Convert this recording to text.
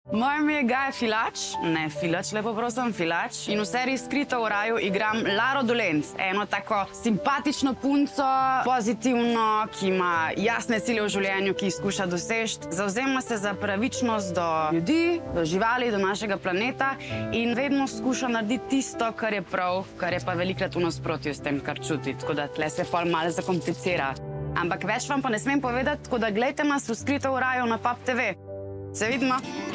Moje ime je Gaja Filač, ne Filač, lepo prosim, Filač. In v seriji Skrito v raju igram Laro Dolenc, eno tako simpatično punco, pozitivno, ki ima jasne cilje v življenju, ki jih skuša doseči. Zavzema se za pravičnost do ljudi, do živali, do našega planeta in vedno skuša narediti tisto, kar je prav, kar je pa velikokrat v nasprotju s tem, kar čuti. Tako da tle se pol malo zakomplicira. Ampak več vam pa ne smem povedati, tako da gledajte nas v Skrito v raju na PAP TV. Se vidimo!